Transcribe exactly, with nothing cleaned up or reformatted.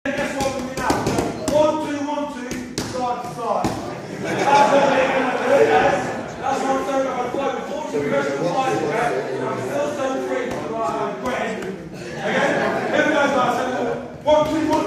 Guess what we're now? One, two, one, two, side to side. That's what we're going to do. That's, that's what I'm saying. I've got to force the rest of the side to get. I'm still so free. Right, I'm great. Okay? Here we go, guys. One, two, one,